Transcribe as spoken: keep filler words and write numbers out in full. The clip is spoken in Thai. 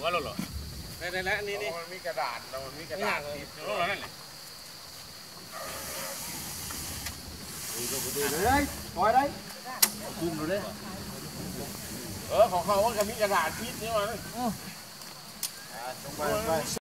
หัวเราเหรอได้ได้แล้วนี่นี่มันมีกระดาษเรามันมีกระดาษติดอยู่นั่นแหละเลยปล่อยได้คุมดูได้เออของเขาว่าจะมีกระดาษติดนี่มัน